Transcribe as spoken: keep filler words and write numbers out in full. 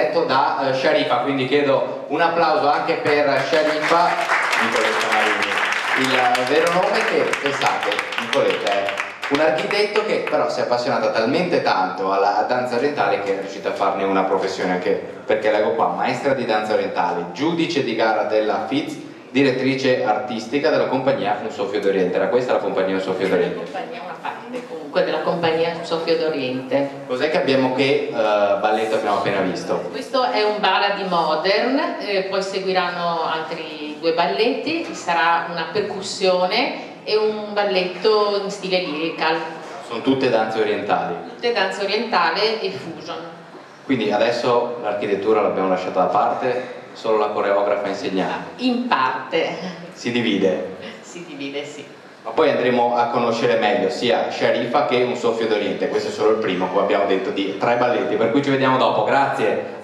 diretto da uh, Sharifa, quindi chiedo un applauso anche per Sharifa, Nicoletta Marini, il vero nome che, pensate, Nicoletta è un architetto che però si è appassionata talmente tanto alla danza orientale che è riuscita a farne una professione, anche perché leggo qua, maestra di danza orientale, giudice di gara della F I Z, direttrice artistica della compagnia Un Soffio d'Oriente. Era questa la compagnia Un Soffio d'Oriente? Una parte comunque della compagnia Un Soffio d'Oriente. Cos'è che abbiamo, che uh, balletto abbiamo appena visto? Questo è un ballo di modern, eh, poi seguiranno altri due balletti, ci sarà una percussione e un balletto in stile lyrical. Sono tutte danze orientali? Tutte danze orientali e fusion. Quindi adesso l'architettura l'abbiamo lasciata da parte, solo la coreografa insegna? In parte. Si divide? Si divide, sì. Ma poi andremo a conoscere meglio sia Sharifa che Un Soffio d'Oriente. Questo è solo il primo, come abbiamo detto, di tre balletti, per cui ci vediamo dopo. Grazie.